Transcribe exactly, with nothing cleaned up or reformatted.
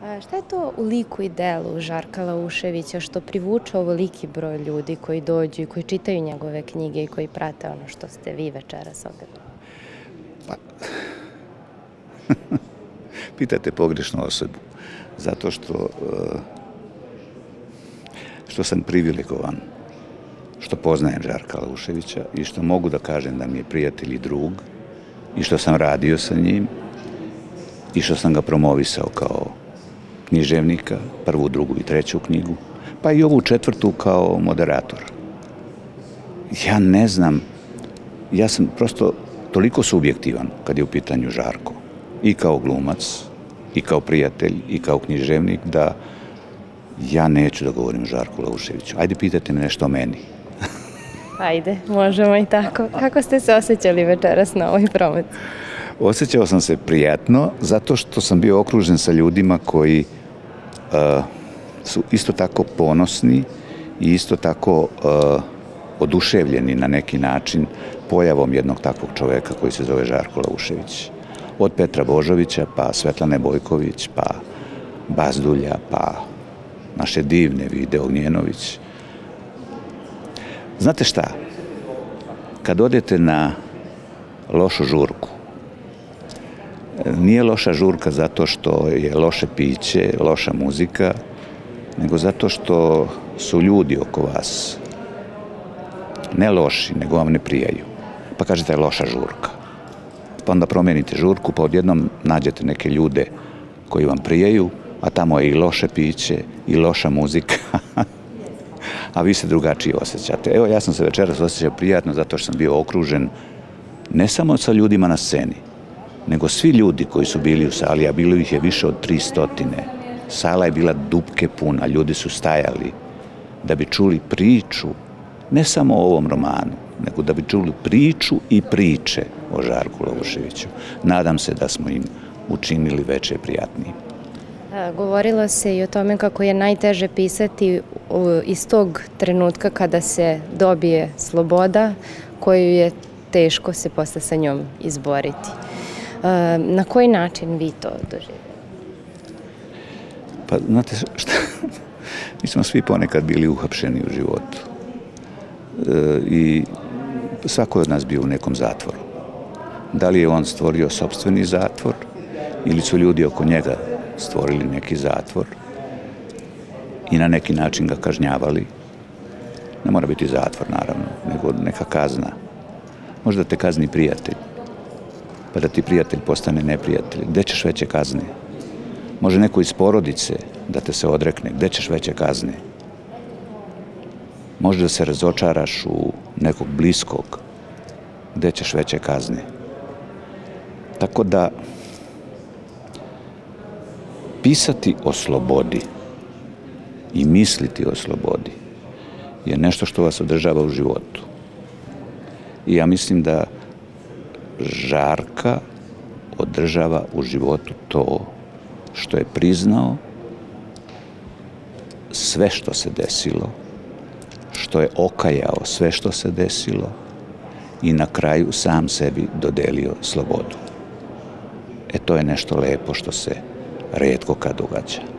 A šta je to u liku i delu Žarka Lauševića što privuče ovoliki broj ljudi koji dođu i koji čitaju njegove knjige i koji prate ono što ste vi večeras ovdje? Pa, pitate pogrešnu osobu, zato što, što sam privilegovan, što poznajem Žarka Lauševića i što mogu da kažem da mi je prijatelj i drug i što sam radio sa njim i što sam ga promovisao kao književnika, prvu, drugu i treću knjigu, pa i ovu četvrtu kao moderator. Ja ne znam, ja sam prosto toliko subjektivan kad je u pitanju Žarko, i kao glumac, i kao prijatelj, i kao književnik, da ja neću da govorim o Žarku Lauševiću. Ajde, pitajte me nešto o meni. Ajde, možemo i tako. Kako ste se osjećali večeras na ovoj promociji? Osjećao sam se prijatno, zato što sam bio okružen sa ljudima koji uh, su isto tako ponosni i isto tako uh, oduševljeni na neki način pojavom jednog takvog čoveka koji se zove Žarko Laušević. Od Petra Božovića, pa Svetlane Bojković, pa Bazdulja, pa naše divne Vide Ognjenović. Znate šta? Kad odete na lošu žurku, nije loša žurka zato što je loše piće, loša muzika, nego zato što su ljudi oko vas ne loši, nego vam ne prijaju. Pa kažete je loša žurka. Pa onda promijenite žurku, pa odjednom nađete neke ljude koji vam prijaju, a tamo je i loše piće, i loša muzika, a vi se drugačije osjećate. Evo, ja sam se večeras osjećao prijatno zato što sam bio okružen ne samo sa ljudima na sceni, nego svi ljudi koji su bili u sali, a bilo ih je više od tri stotine. Sala je bila dupke puna, ljudi su stajali da bi čuli priču, ne samo o ovom romanu, nego da bi čuli priču i priče o Žarku Lauševiću. Nadam se da smo im učinili večer prijatniji. Govorilo se i o tome kako je najteže pisati iz tog trenutka kada se dobije sloboda, koju je teško se posle sa njom izboriti. Na koji način vi to doživljate? Pa, znate šta, mi smo svi ponekad bili uhapšeni u životu. I svako je od nas bio u nekom zatvoru. Da li je on stvorio sopstveni zatvor ili su ljudi oko njega stvorili neki zatvor i na neki način ga kažnjavali. Ne mora biti zatvor, naravno, nego neka kazna. Možda te kazni prijatelj, pa da ti prijatelj postane neprijatelj. Gde ćeš veće kazne? Može neko iz porodice da te se odrekne. Gde ćeš veće kazne? Može da se razočaraš u nekog bliskog. Gde ćeš veće kazne? Tako da pisati o slobodi i misliti o slobodi je nešto što vas održava u životu. I ja mislim da Žarka održava u životu to što je priznao sve što se desilo, što je okajao sve što se desilo i na kraju sam sebi dodelio slobodu. E to je nešto lepo što se retko kad događa.